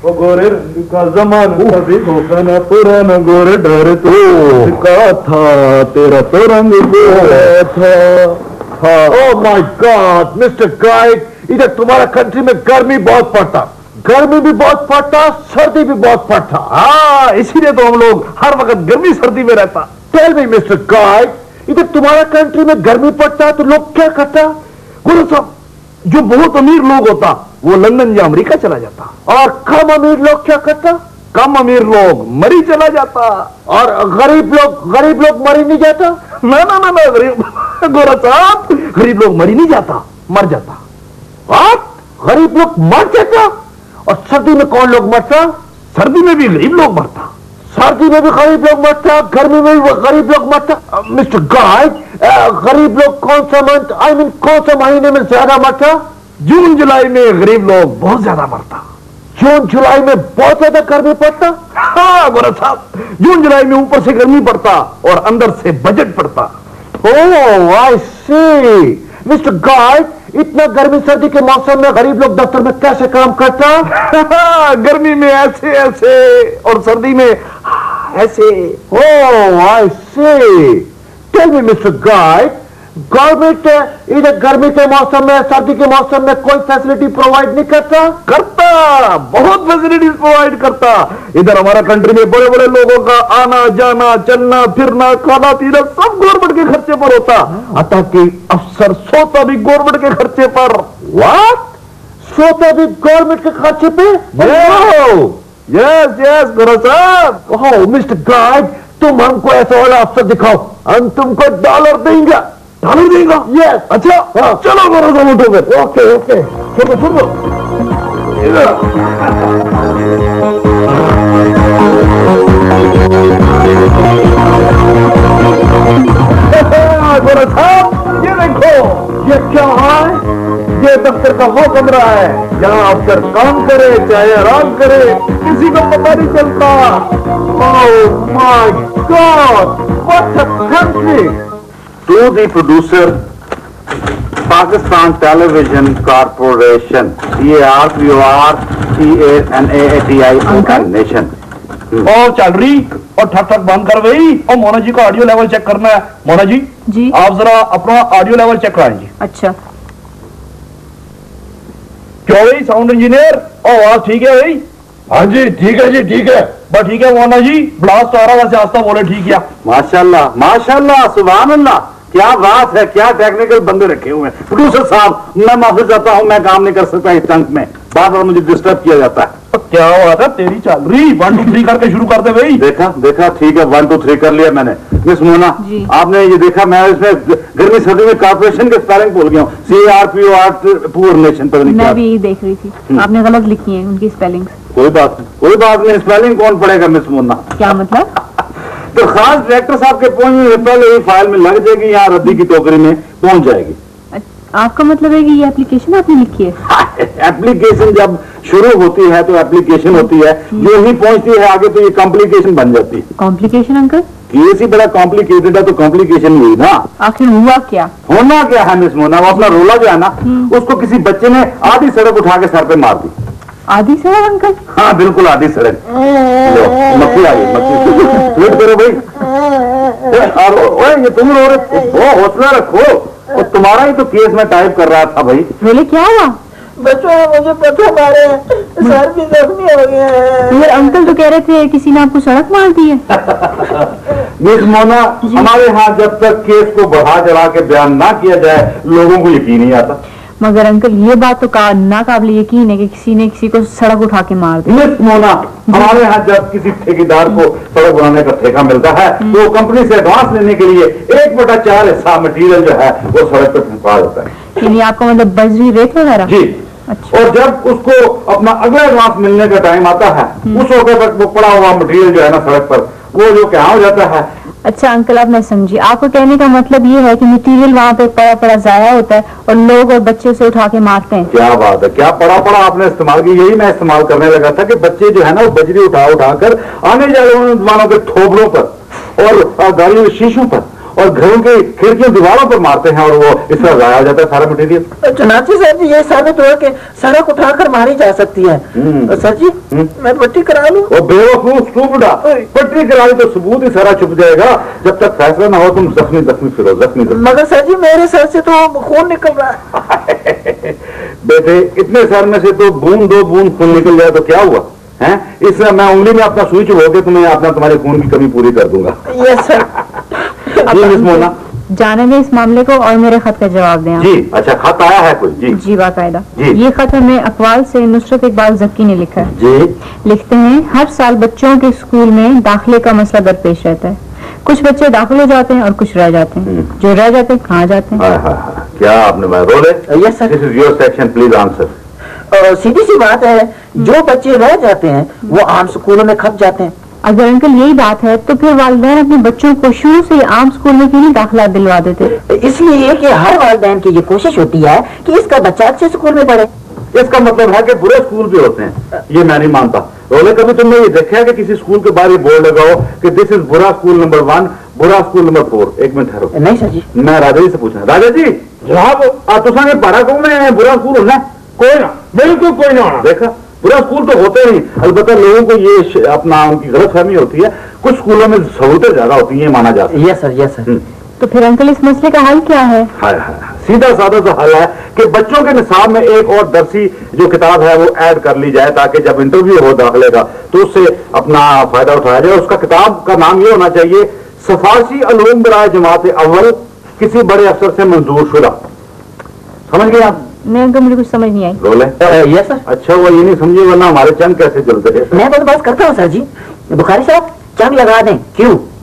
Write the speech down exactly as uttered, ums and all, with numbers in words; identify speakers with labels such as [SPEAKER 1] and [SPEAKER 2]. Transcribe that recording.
[SPEAKER 1] ओ गोरे रंग का ज़माना कभी धोखा न पुराना गोरे डर तो का था तेरा तो रंग गोरा था।
[SPEAKER 2] Oh my god mister guide, इधर तुम्हारा कंट्री में गर्मी बहुत पड़ता, गर्मी भी बहुत पड़ता, सर्दी भी बहुत पड़ता।
[SPEAKER 3] हाँ, इसीलिए तो हम लोग हर वक्त गर्मी सर्दी में रहता।
[SPEAKER 2] टेल मी मिस्टर गाइड, इधर तुम्हारा कंट्री में गर्मी पड़ता तो लोग क्या करता?
[SPEAKER 3] गुरु साहब, जो बहुत अमीर लोग होता वो लंदन या अमेरिका चला जाता,
[SPEAKER 2] और कम अमीर लोग क्या करता?
[SPEAKER 3] कम अमीर लोग मरी चला जाता।
[SPEAKER 2] और गरीब लोग गरीब लोग मरी नहीं जाता?
[SPEAKER 3] ना ना ना ना गरीब गोरा साहब, गरीब लोग मरी नहीं जाता, मर जाता।
[SPEAKER 2] आप गरीब लोग मर जाता? और सर्दी में कौन लोग मरता?
[SPEAKER 3] सर्दी में भी गरीब लोग मरता।
[SPEAKER 2] सर्दी में भी गरीब लोग मरता, गर्मी में भी गरीब लोग मरता। मिस्टर गाइड, गरीब लोग कौन सा मंथ आई मीन कौन सा महीने में ज्यादा मरता?
[SPEAKER 3] जून जुलाई में गरीब लोग बहुत ज्यादा मरता।
[SPEAKER 2] जून जुलाई में बहुत ज्यादा गर्मी पड़ता?
[SPEAKER 3] हाँ गोरा साहब, जून जुलाई में ऊपर से गर्मी पड़ता और अंदर से बजट पड़ता।
[SPEAKER 2] ओह आई सी। मिस्टर गाइड, इतना गर्मी सर्दी के मौसम में गरीब लोग दफ्तर में कैसे काम करता?
[SPEAKER 3] गर्मी में ऐसे ऐसे और सर्दी में ऐसे।
[SPEAKER 2] Oh I see. Tell me mister guide, government इधर गर्मी के मौसम में सर्दी के मौसम में कोई फैसिलिटी प्रोवाइड नहीं करता?
[SPEAKER 3] करता, बहुत फैसिलिटीज प्रोवाइड करता। इधर हमारा कंट्री में बड़े बड़े लोगों का आना जाना चलना फिरना खाना पीना सब गवर्नमेंट के खर्चे पर होता। अतः कि अफसर सोता भी गवर्नमेंट के खर्चे पर।
[SPEAKER 2] व्हाट? सोता भी गवर्नमेंट के खर्चे पे?
[SPEAKER 3] यस यस गोरा साहब।
[SPEAKER 2] ओह मिस्टर गाइड, तुम हमको ऐसा वाला अफसर दिखाओ, हम तुमको डॉलर देंगे।
[SPEAKER 3] डॉलर देगा?
[SPEAKER 2] यस।
[SPEAKER 3] अच्छा हाँ। चलो गोरा साहब उठो फिर।
[SPEAKER 2] ओके ओके,
[SPEAKER 3] सुनो सुनो इधर गोरा साहब, ये देखो,
[SPEAKER 2] ये क्या है?
[SPEAKER 3] ये दफ्तर का वो कमरा है, यहाँ अफसर काम करे चाहे आराम करे, किसी को पता नहीं चलता।
[SPEAKER 2] Oh my god, what a country.
[SPEAKER 4] To the producer, Pakistan Television Corporation, C A R P O R C A N A T I O N Nation।
[SPEAKER 3] और चल रही और ठक ठक बंद कर गई। और मोना जी का ऑडियो लेवल चेक करना है। मोना जी
[SPEAKER 5] जी
[SPEAKER 3] आप जरा अपना ऑडियो लेवल चेक कराएं जी।
[SPEAKER 5] अच्छा
[SPEAKER 3] क्यों भाई साउंड इंजीनियर, आवाज ठीक है भाई?
[SPEAKER 1] हाँ जी ठीक है जी ठीक है।
[SPEAKER 3] बस ठीक है मोना जी, ब्लास्ट आ रहा वैसे आस्ता बोले ठीक है।
[SPEAKER 4] माशाल्लाह माशाल्लाह सुभान अल्लाह, क्या बात है, क्या टेक्निकल बंदे रखे हुए हैं। प्रोड्यूसर साहब, मैं माफी चाहता हूं, मैं काम नहीं कर सकता इस टंक में, बार बार मुझे डिस्टर्ब किया जाता है।
[SPEAKER 3] क्या बात है, तेरी चल रही। वन टू थ्री करके शुरू कर दे भाई।
[SPEAKER 4] देखा देखा, ठीक है, वन टू थ्री कर लिया मैंने। मिस मोना, आपने ये देखा, मैं इसमें गर्मी सर्दी में कॉर्पोरेशन के स्पेलिंग भूल गया हूँ। C R P O R poor nation पर
[SPEAKER 5] मैं भी यही देख रही थी, आपने गलत लिखी है उनकी स्पेलिंग।
[SPEAKER 4] कोई बात नहीं, कोई बात नहीं, स्पेलिंग कौन पढ़ेगा मिस मोना?
[SPEAKER 5] क्या मतलब?
[SPEAKER 4] तो खास डायरेक्टर साहब के पहुंचने से पहले ही फाइल में लग जाएगी, यहाँ रद्दी की टोकरी में पहुंच जाएगी।
[SPEAKER 5] आपका मतलब है कि ये एप्लीकेशन आपने लिखी है?
[SPEAKER 4] एप्लीकेशन जब शुरू होती है तो एप्लीकेशन होती है, जो ही पहुंचती है आगे तो ये कॉम्प्लिकेशन बन जाती है।
[SPEAKER 5] Complication uncle?
[SPEAKER 4] केस ही बड़ा कॉम्प्लिकेटेड है तो कॉम्प्लिकेशन हुई ना।
[SPEAKER 5] आखिर हुआ क्या?
[SPEAKER 4] होना क्या है मिस मोना, वो अपना रोला जो है ना, उसको किसी बच्चे ने आधी सड़क उठा के सर पे मार दी।
[SPEAKER 5] आधी सड़क अंकल?
[SPEAKER 4] हाँ बिल्कुल आधी सड़क। मक्खी आई, मक्खी वेट करो भाई। और ये तुम रो रहे हो, हौसला रखो। और तुम्हारा ही तो केस में टाइप कर रहा था भाई।
[SPEAKER 5] बोले क्या हुआ?
[SPEAKER 6] बच्चों ने मुझे पत्थर मारे, सर भी जख्मी हो गया है।
[SPEAKER 5] ये अंकल तो कह रहे थे किसी ने आपको सड़क मार दी है।
[SPEAKER 4] मिस मोना, हमारे यहाँ जब तक केस को बढ़ा चढ़ा के बयान ना किया जाए लोगों को यकीन नहीं आता।
[SPEAKER 5] मगर अंकल ये बात तो का, ना काबिल यकीन है कि किसी ने किसी को सड़क उठा के मार दी।
[SPEAKER 4] मिस मोना, हमारे यहाँ जब किसी ठेकेदार को सड़क बनाने का ठेका मिलता है तो कंपनी से एडवांस लेने के लिए एक बटा चार हिस्सा मटीरियल जो है वो सड़क पर पहुंचा जाता है।
[SPEAKER 5] यानी आपका मतलब बजरी रेत वगैरह?
[SPEAKER 4] जी।
[SPEAKER 5] अच्छा।
[SPEAKER 4] और जब उसको अपना अगला एडवांस मिलने का टाइम आता है उस वक्त तक वो पड़ा हुआ मटीरियल जो है ना सड़क पर, वो जो क्या हो जाता है।
[SPEAKER 5] अच्छा अंकल, अब मैं समझी, आपको कहने का मतलब ये है कि मटेरियल वहाँ पे पड़ा पड़ा जाया होता है और लोग और बच्चे उसे उठा के मारते हैं।
[SPEAKER 4] क्या बात है, क्या पड़ा पड़ा आपने इस्तेमाल की, यही मैं इस्तेमाल करने लगा था कि बच्चे जो है ना वो बजरी उठा उठाकर आने जाने वालों के थोबड़ों पर और गाड़ियों के शीशों पर और घरों की खिड़कियों दीवारों पर मारते हैं और वो इस तरह जाया हो जाता है सारा मटेरियल।
[SPEAKER 6] चुनाची सर जी, ये साबित हुआ कि सड़क उठाकर मारी जा सकती है। सर जी, मैं पट्टी करा लूं?
[SPEAKER 4] वो बेवकूफ टुकड़ा, पट्टी करा ली तो सबूत ही सारा छुप जाएगा। जब तक फैसला ना हो तुम जख्मी जख्मी फिरो, जख्मी जख्मी।
[SPEAKER 6] मगर सर जी, मेरे सर से तो खून निकल रहा है।
[SPEAKER 4] बेटे, इतने सर में से तो बूंद दो बूंद खून निकल जाए तो क्या हुआ है? इसलिए मैं उंगली में अपना सुई चुभा के तुम्हें अपना तुम्हारे खून की कमी पूरी कर दूंगा।
[SPEAKER 6] Yes sir.
[SPEAKER 4] जी मिस मोना,
[SPEAKER 5] जाने दें इस मामले को और मेरे खत का जवाब दें आप।
[SPEAKER 4] जी अच्छा, खत आया है कोई? जी
[SPEAKER 5] जी बाकायदा।
[SPEAKER 4] जी।
[SPEAKER 5] ये खत हमें अकवाल से नुसरत इकबाल जक्की ने लिखा है।
[SPEAKER 4] जी।
[SPEAKER 5] लिखते हैं, हर साल बच्चों के स्कूल में दाखिले का मसला दरपेश रहता है। कुछ बच्चे दाखिल हो जाते हैं और कुछ रह जाते हैं। जो रह जाते हैं कहाँ जाते हैं?
[SPEAKER 4] हाँ हाँ हाँ, क्या आपने मैं रोले?
[SPEAKER 6] Yes sir.
[SPEAKER 4] This is your section, please answer.
[SPEAKER 6] सीधी सी बात है, जो बच्चे रह जाते हैं वो आम स्कूलों में खप जाते हैं।
[SPEAKER 5] अगर अंकल यही बात है तो फिर वालिदैन अपने बच्चों को शुरू से आम स्कूल में क्यों नहीं दाखिला दिलवा देते?
[SPEAKER 6] इसलिए कि हर वालिदैन की ये कोशिश होती है कि इसका बच्चा अच्छे स्कूल में पढ़े।
[SPEAKER 4] इसका मतलब है कि बुरे स्कूल भी होते हैं, ये मैं नहीं मानता। रोले, कभी तुमने ये देखा है कि किसी स्कूल के बाहर ये बोर्ड लगाओ कि दिस इज बुरा स्कूल नंबर वन, बुरा स्कूल नंबर फोर? एक मिनट ठहरो,
[SPEAKER 6] नहीं सर जी।
[SPEAKER 4] मैं राजा जी से पूछना। राजा जी जनाब, तुसा पढ़ा को में बुरा स्कूल होना? कोई ना, बिल्कुल कोई ना होना। देखा, बुरा स्कूल तो होते नहीं, अलबत्ता लोगों को ये अपना उनकी गलतफहमी होती है। कुछ स्कूलों में सहूलतें ज्यादा होती है, माना जाता है।
[SPEAKER 6] Yes sir, yes sir.
[SPEAKER 5] तो फिर अंकल इस मसले का हल क्या है?
[SPEAKER 4] हाय हाय, सीधा साधा सा हल है कि बच्चों के निसाब में एक और दरसी जो किताब है वो ऐड कर ली जाए, ताकि जब इंटरव्यू हो दाखिले का तो उससे अपना फायदा उठाया जाए। उसका किताब का नाम ये होना चाहिए, सफारशी अलूम बराए जमात अव्वल, किसी बड़े अफसर से मंजूर शुदा। समझ गए आप?
[SPEAKER 5] नहीं अंकल, मुझे कुछ समझ नहीं आई।
[SPEAKER 4] रोले?
[SPEAKER 6] Yes sir.
[SPEAKER 4] अच्छा, वो ये नहीं समझे वरना हमारे चंग कैसे चलते हैं?
[SPEAKER 6] मैं बंदोबस्त करता हूँ सर जी। बुखारी साहब, चंग लगा दें। क्यों?